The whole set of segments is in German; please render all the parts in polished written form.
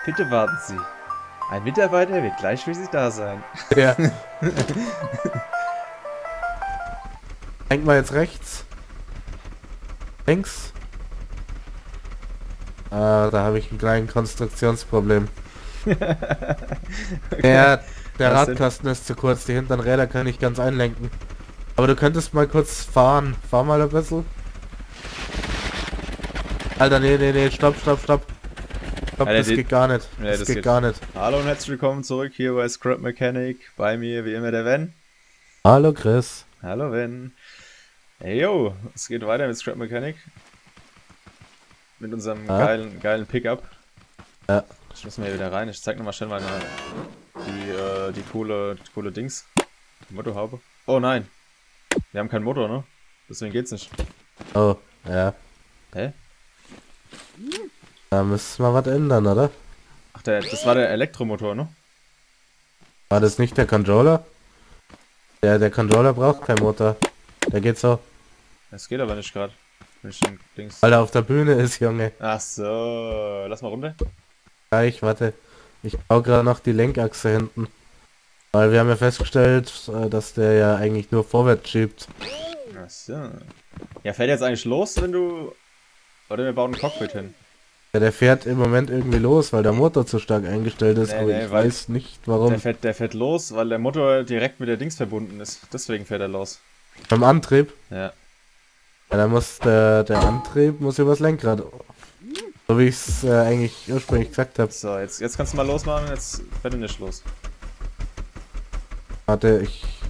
Bitte warten Sie. Ein Mitarbeiter wird gleich für Sie da sein. Ja. Denk mal jetzt rechts. Links. Ah, da habe ich ein kleines Konstruktionsproblem. Der Was denn? Radkasten ist zu kurz, die hinteren Räder kann ich ganz einlenken. Aber du könntest mal kurz fahren. Fahr mal ein bisschen. Alter, nee, stopp. Stopp, Alter, das geht gar nicht. Ja, Das geht gar nicht. Hallo und herzlich willkommen zurück hier bei Scrap Mechanic. Bei mir wie immer der Ven. Hallo Chris. Hallo Ven. Hey yo, es geht weiter mit Scrap Mechanic. Mit unserem Ja? geilen Pickup. Ja. Ich muss mal hier wieder rein. Ich zeig nochmal schnell mal die coole Dings. Die Motorhaube. Oh nein. Wir haben keinen Motor, ne? Deswegen geht's nicht. Oh, ja. Hä? Da müssen wir was ändern, oder? Ach, das war der Elektromotor, ne? War das nicht der Controller? Der Controller braucht keinen Motor. Der geht so. Das geht aber nicht gerade. Wenn ich den Dings. Weil er auf der Bühne ist, Junge. Ach so. Lass mal runter. Gleich, warte. Ich baue gerade noch die Lenkachse hinten. Weil wir haben ja festgestellt, dass der ja eigentlich nur vorwärts schiebt. Ach so. Ja, fährt jetzt eigentlich los, wenn du... Oder wir bauen ein Cockpit hin. Ja, der fährt im Moment irgendwie los, weil der Motor zu stark eingestellt ist, aber ich weil weiß nicht warum. der fährt los, weil der Motor direkt mit der Dings verbunden ist. Deswegen fährt er los. Beim Antrieb? Ja. Ja, dann muss der Antrieb muss übers Lenkrad. So wie ich es eigentlich ursprünglich gesagt habe. So, jetzt kannst du mal losmachen, jetzt fährt er nicht los. Warte,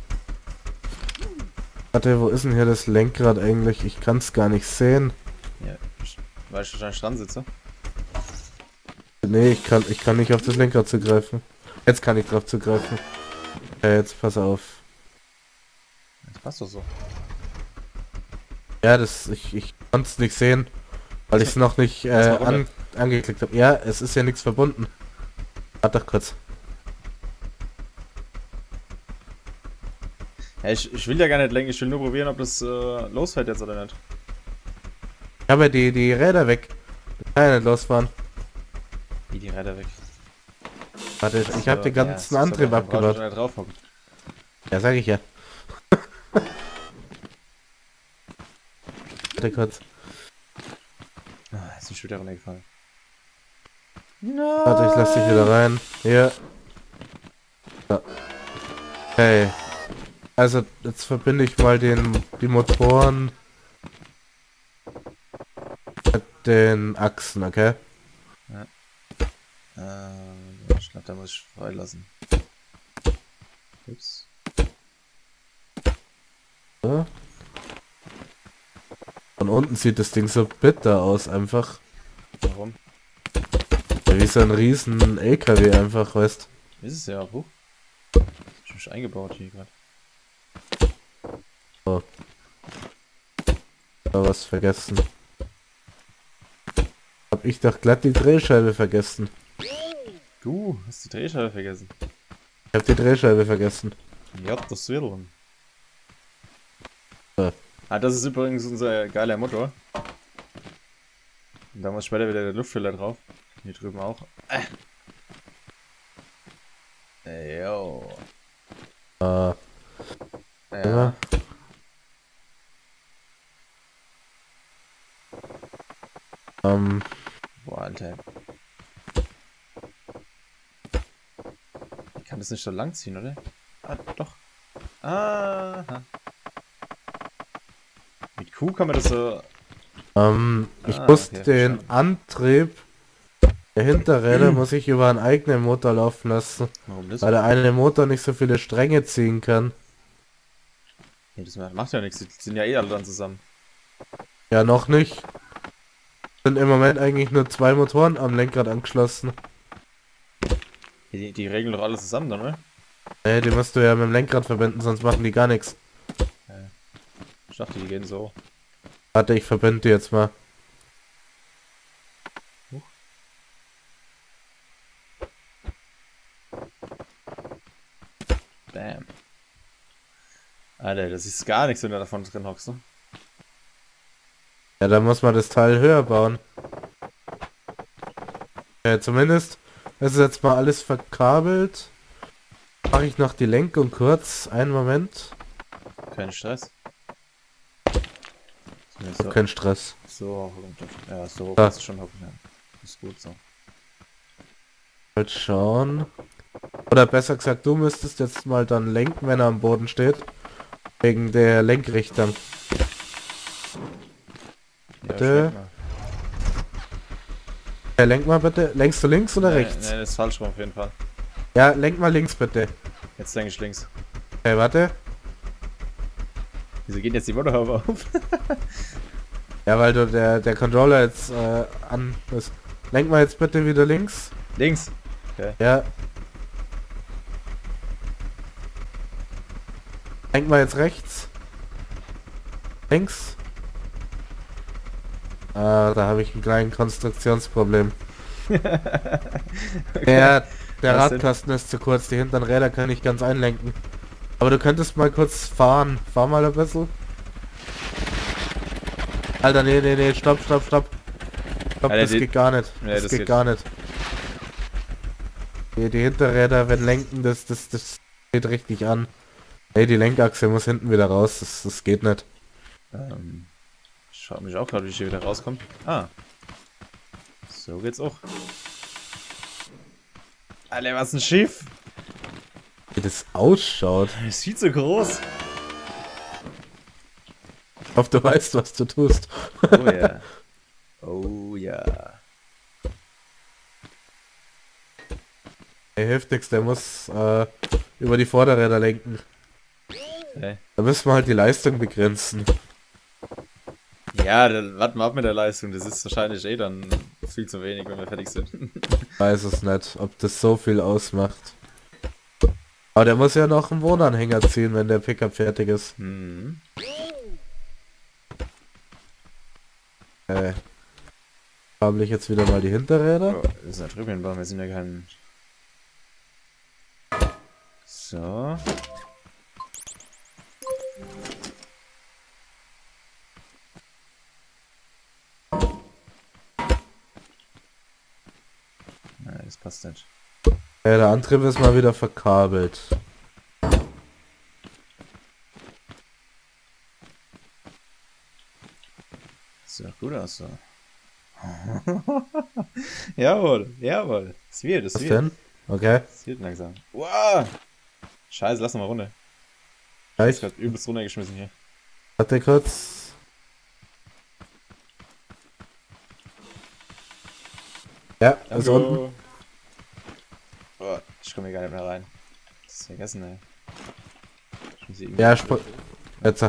Warte, wo ist denn hier das Lenkrad eigentlich? Ich kann es gar nicht sehen. Ja, weil ich wahrscheinlich dran sitze. Nee, ich kann nicht auf das Lenkrad zugreifen. Jetzt kann ich drauf zugreifen. Ja, jetzt pass auf. Das passt doch so. Ja, ich konnte es nicht sehen, weil ich es noch nicht angeklickt habe. Ja, es ist ja nichts verbunden. Warte doch kurz. Ja, ich will ja gar nicht lenken, ich will nur probieren, ob das losfährt jetzt oder nicht. Ich habe ja die Räder weg. Ich kann ja nicht losfahren. Wie die Räder weg. Warte, ich habe den ganzen Antrieb abgebaut. Ja, sag ich ja. Warte kurz. Ah, jetzt ist mir schon wieder runtergefallen. Warte, ich lass dich wieder rein. Hier. So. Okay. Also, jetzt verbinde ich mal die Motoren mit den Achsen, okay? Ich glaube, da muss ich freilassen. Ups. So. Von unten sieht das Ding so bitter aus, einfach. Warum? Ja, wie so ein riesen LKW einfach, weißt. Ist es ja auch hoch. Ich mich eingebaut hier gerade. So. Da was vergessen. Hab ich doch glatt die Drehscheibe vergessen. Du hast die Drehscheibe vergessen. Ich hab die Drehscheibe vergessen. Ja, das Willen. So. Ah, das ist übrigens unser geiler Motor. Und da muss später wieder der Luftfüller drauf. Hier drüben auch. Yo. Ja. Ja. Boah, Alter. Ich kann das nicht so lang ziehen, oder? Ah, doch. Aha. Mit Q kann man das so... Ich muss okay, den verstanden. Antrieb der Hinterräder muss ich über einen eigenen Motor laufen lassen, Warum das? weil der eine Motor nicht so viele Stränge ziehen kann. Nee, das macht ja nichts, die sind ja eh alle dann zusammen. Ja, noch nicht. Sind im Moment eigentlich nur 2 Motoren am Lenkrad angeschlossen. Die regeln doch alles zusammen dann, oder? Nee, die musst du ja mit dem Lenkrad verbinden, sonst machen die gar nichts. Ich dachte, die gehen so. Warte, ich verbinde die jetzt mal. Huch. Bam. Alter, das ist gar nichts, wenn du davon drin hockst, ne? Ja, da muss man das Teil höher bauen. Ja, zumindest es ist jetzt mal alles verkabelt. Mache ich noch die Lenkung kurz. Einen Moment. Kein Stress. So. Kein Stress. So, ja, so kannst du schon hocken. Ja. Ist gut so. Halt schauen. Oder besser gesagt, du müsstest jetzt mal dann lenken, wenn er am Boden steht. Wegen der Lenkrichtung. Bitte. Ja, lenk mal bitte. Lenkst du links oder rechts? Nee, das ist falsch rum auf jeden Fall. Ja, lenk mal links bitte. Jetzt lenke ich links. Okay, warte. Wieso geht jetzt die Motorhaube auf? Ja, weil du der Controller jetzt an ist. Lenk mal jetzt bitte wieder links. Links? Okay. Ja. Lenk mal jetzt rechts. Links. Ah, da habe ich ein kleines Konstruktionsproblem. Okay. Ja, der Radkasten ist zu kurz, die hinteren Räder kann ich ganz einlenken. Aber du könntest mal kurz fahren. Fahr mal ein bisschen. Alter, nee, stopp. Stopp, Alter, das geht gar nicht. Nee, das geht gar nicht. Die Hinterräder, wenn lenken, das geht richtig an. Ey, die Lenkachse muss hinten wieder raus, das geht nicht. Ich frage mich auch gerade, wie ich hier wieder rauskomme. Ah. So geht's auch. Alter, was ein Schiff! Wie das ausschaut. Das ist viel zu groß. Ich hoffe, du weißt, was du tust. Oh ja. Oh ja. Hey, hilft nichts, der muss über die Vorderräder lenken. Okay. Da müssen wir halt die Leistung begrenzen. Ja, dann warten wir ab mit der Leistung. Das ist wahrscheinlich eh dann viel zu wenig, wenn wir fertig sind. Weiß es nicht, ob das so viel ausmacht. Aber der muss ja noch einen Wohnanhänger ziehen, wenn der Pickup fertig ist. Mhm. Kabel ich jetzt wieder mal die Hinterräder. Oh, das ist ein Trübchenbaum, wir sind ja kein... So. Nein, das passt nicht. Ja, der Antrieb ist mal wieder verkabelt. Sieht doch gut aus so. Jawohl, jawohl. Es wird, es Was wird. denn? Okay. Es wird langsam. Wow! Scheiße, lass noch mal runter. Ja, Ich hab übelst runtergeschmissen hier. Warte kurz. Ja, ist unten. Oh, ich komme hier gar nicht mehr rein. Das ist vergessen, ey. Ich muss hier Ja, jetzt.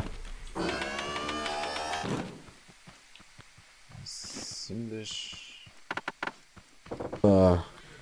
ziemlich... So.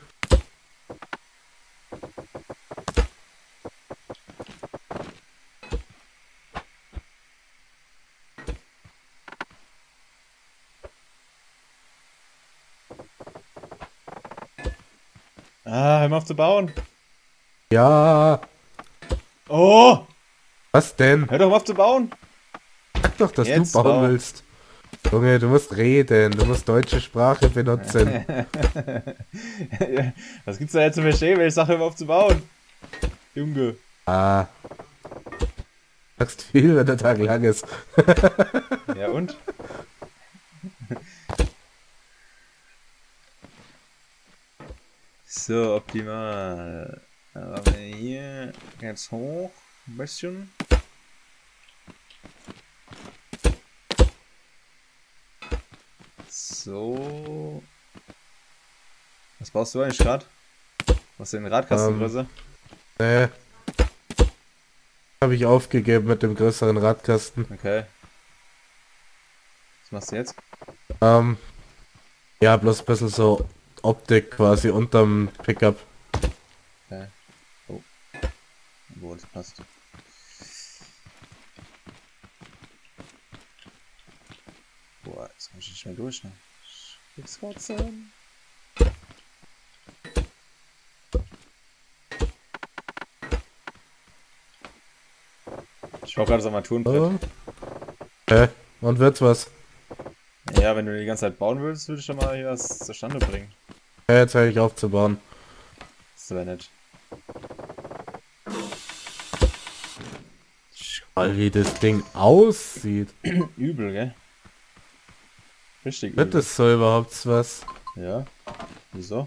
Ah, hör mal auf zu bauen. Ja. Oh! Was denn? Hör doch mal auf zu bauen. Sag doch, dass Jetzt du bauen bauen. willst. Junge, du musst reden. Du musst deutsche Sprache benutzen. Was gibt's da jetzt zu verstehen, wenn ich sage, hör mal auf zu bauen? Junge. Ah. Sagst viel, wenn der Tag lang ist. Ja und? So, optimal. Aber hier jetzt hoch. Ein bisschen. So. Was baust du eigentlich gerade? Was ist denn Radkastengröße? Nee. Habe ich aufgegeben mit dem größeren Radkasten. Okay. Was machst du jetzt? Ja, bloß ein bisschen so Optik quasi unterm Pickup. Okay. Oh. Wo das passt. Boah, jetzt komm ich nicht mehr durch, ne? Jetzt kotzen. Ich brauche gerade das Armaturenbrett. Okay, und wird's was? Ja, wenn du die ganze Zeit bauen willst, würde ich schon mal hier was zustande bringen. Okay, jetzt höre ich aufzubauen. Das wäre nett. Schau, wie das Ding aussieht. Übel, gell? Richtig Wird übel. das so überhaupt was? Ja. Wieso?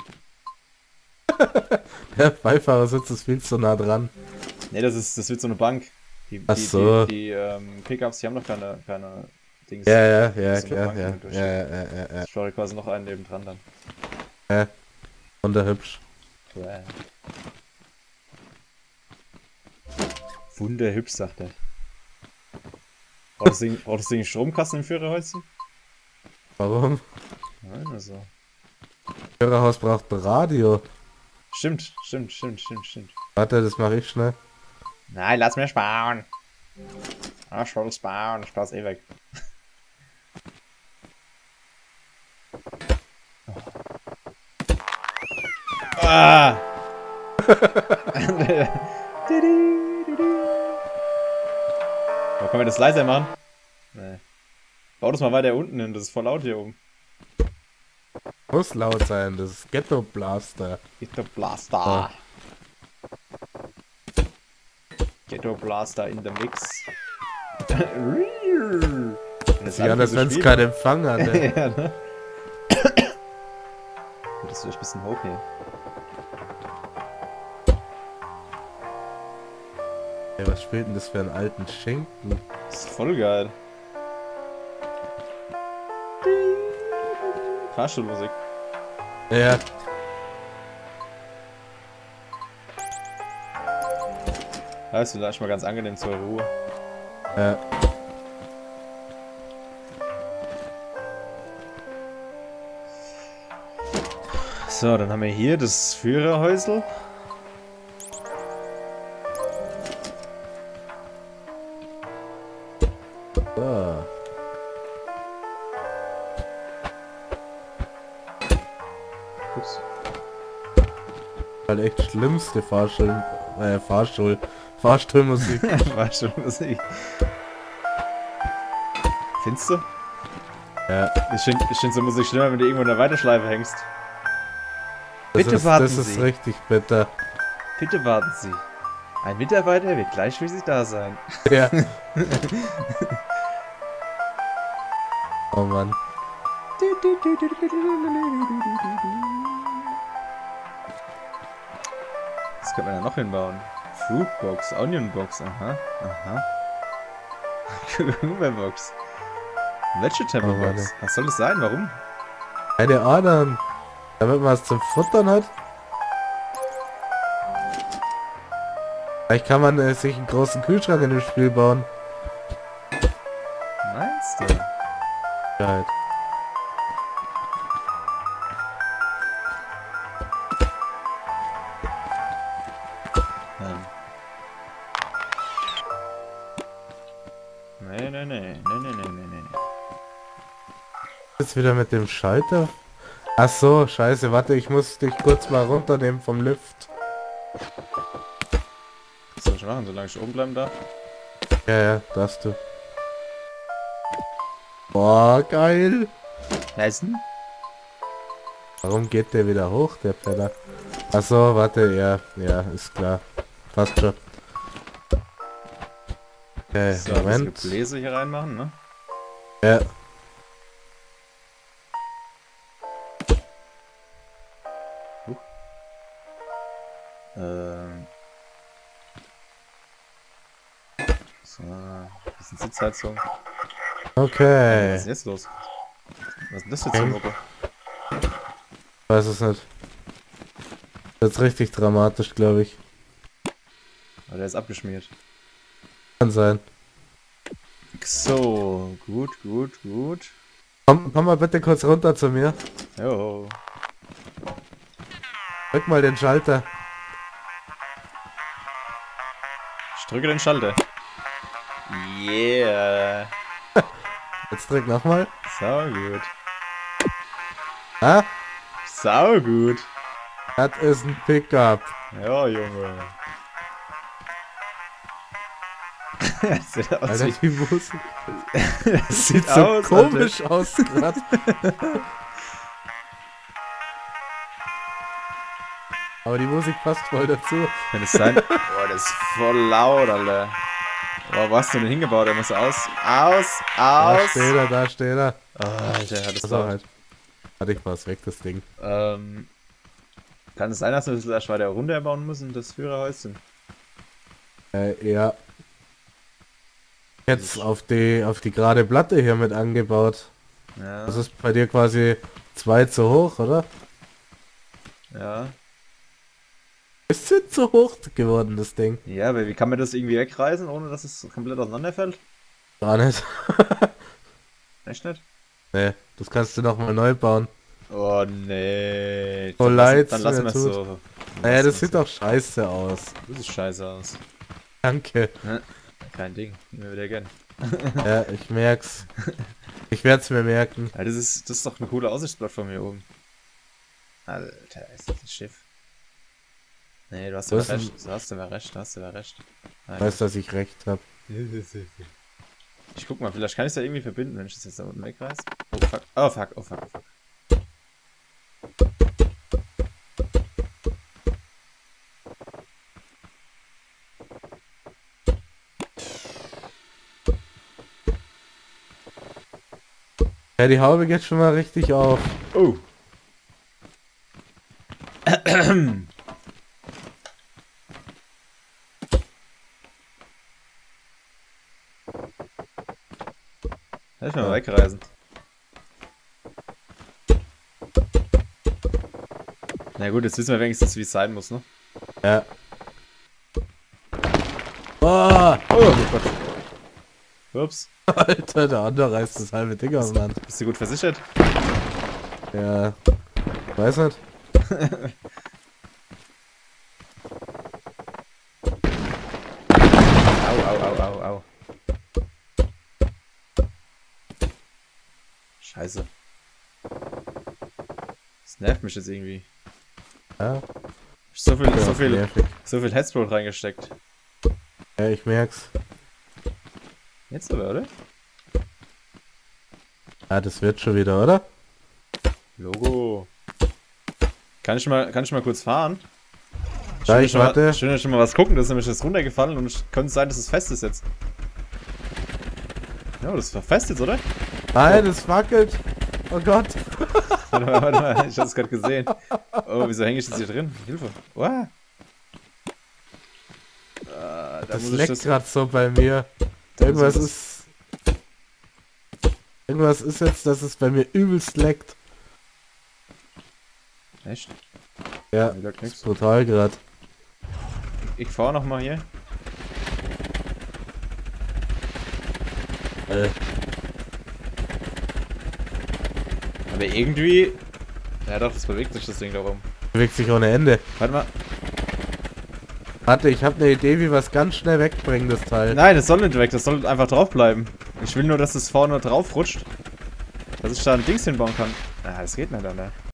Der Beifahrersitz ist viel zu nah dran. Ne, das wird so eine Bank. Ach so. Die Pickups, die haben doch keine Dings. Ja, Das ist so eine klar, Bank, die ja. man durchsteht. Ja. Ich schaue quasi noch einen nebendran dann. Wunderhübsch. Ja. Wunderhübsch, sagt er. Braucht das Ding Stromkasten im Führerhäuschen? Warum? Nein, also. Führerhaus braucht ein Radio. Stimmt. Warte, das mache ich schnell. Nein, lass mir sparen. Ich will sparen, ich spare eh weg. Ah! Aber können wir das leiser machen? Nee. Bau das mal weiter unten hin, das ist voll laut hier oben. Muss laut sein, das ist Ghetto Blaster. Ghetto Blaster. Ghetto Blaster in the Mix. Das Ja, das wenn es keinen Empfang hat. Ja, ne? Das ist vielleicht ein bisschen hoch hier. Ey, was spielt denn das für einen alten Schinken? Das ist voll geil. Fahrstuhlmusik. Ja. Ja, ist vielleicht mal ganz angenehm zur Ruhe. Ja. So, dann haben wir hier das Führerhäusl. So. Ups. Halt echt schlimmste Fahrstuhlmusik. Fahrstuhlmusik. Findest du? Ja. Ich find so Musik schlimmer, wenn du irgendwo in der Weiterschleife hängst. Bitte Das warten ist Sie. richtig bitter. Bitte warten Sie. Ein Mitarbeiter wird gleich für Sie da sein. Ja. Oh Mann. Was könnte man da noch hinbauen? Fruitbox, Onionbox, aha. Cucumberbox. Vegetable Oh Mann. Box. Was soll das sein? Warum? Eine Adern. Damit man es zum Futtern hat. Vielleicht kann man sich einen großen Kühlschrank in dem Spiel bauen. Meinst du? Ja, Nee. jetzt wieder mit dem Schalter. Ach so, scheiße, warte, ich muss dich kurz mal runternehmen vom Lift. Was soll ich machen, solange ich oben bleiben darf? Ja, darfst du. Boah, geil. Essen? Warum geht der wieder hoch, der Penner? Ach so, warte, ja, ist klar. Passt schon. Okay, So, ein bisschen Moment. Gebläse hier reinmachen, ne? Ja. So, bisschen Sitzheizung. Okay. Was ist jetzt los? Was ist denn das jetzt für eine Mucke? Weiß es nicht. Das ist richtig dramatisch, glaube ich. Oh, der ist abgeschmiert. Kann sein. So, gut. Komm mal bitte kurz runter zu mir. Jo. Drück mal den Schalter. Ich drücke den Schalter. Yeah. Jetzt drück nochmal. Sau gut. Ah, Sau gut. das ist ein Pickup. Ja, Junge. Das sieht aus Alter, wie... die Musik. Das Sieht so komisch aus gerade. Aber die Musik passt voll dazu. Kann das sein? Boah, das ist voll laut, Alter. Boah, wo hast du denn hingebaut? Der muss aus. Aus! Da Aus! steht er, da steht er. Oh, Alter, hat das Das laut. halt. Warte, ich mach's weg, das Ding. Kann es sein, dass wir das erst weiter runterbauen müssen, das Führerhäuschen? Ja. Jetzt auf die gerade Platte hier mit angebaut. Ja. Das ist bei dir quasi 2 zu hoch, oder? Ja. Bisschen zu hoch geworden, das Ding. Ja, aber wie kann man das irgendwie wegreißen, ohne dass es komplett auseinanderfällt? Gar nicht. Echt nicht? Nee, das kannst du nochmal neu bauen. Oh nee. So leid Dann lassen wir mir es tut. so. Naja, das sieht doch scheiße aus. Das sieht scheiße aus. Danke. Ja, kein Ding. Nehmen wir wieder gern. Ja, ich merk's. Ich werd's mir merken. Ja, das ist doch eine coole Aussichtsplattform hier oben. Alter, ist das ein Schiff? Nee, du hast aber recht. Du hast aber recht. Nein. Weißt, dass ich recht hab. Ich guck mal, vielleicht kann ich es ja irgendwie verbinden, wenn ich das jetzt da unten wegreiß. Oh fuck. Oh fuck, oh fuck, oh fuck. Ja, die Haube geht schon mal richtig auf. Oh. Lass mich mal wegreisen. Na gut, jetzt wissen wir wenigstens, wie es sein muss, ne? Ja. Oh, Oh Gott. Ups. Alter, der andere reißt das halbe Ding aus dem Land. Bist du gut versichert? Ja. Weiß nicht. Au. Scheiße. Das nervt mich jetzt irgendwie. Ja, So viel nervig. Headsprot reingesteckt. Ja, ich merk's. Jetzt aber, oder? Ja, das wird schon wieder, oder? Logo. Kann ich mal kurz fahren? Ja, ich warte. Schön, dass schon mal was gucken, das ist nämlich jetzt runtergefallen und es könnte sein, dass es fest ist jetzt. Ja, das ist fest jetzt, oder? Nein, das wackelt. Oh Gott. Warte mal, ich hab's gerade gesehen. Oh, wieso hänge ich jetzt hier drin? Hilfe. Wow. Da Das muss ich leckt gerade so bei mir. Irgendwas ist jetzt, dass es bei mir übelst leckt. Echt? Ja, Mir leckt ist nix. brutal gerade. Ich fahr noch mal hier. Aber irgendwie... Ja doch, das bewegt sich das Ding da rum. Bewegt sich ohne Ende. Warte mal. Warte, ich habe eine Idee, wie wir es ganz schnell wegbringen, das Teil. Nein, das soll nicht weg, das soll einfach drauf bleiben. Ich will nur, dass es vorne drauf rutscht. Dass ich da ein Dings hinbauen kann. Ah, das geht nicht, Alter.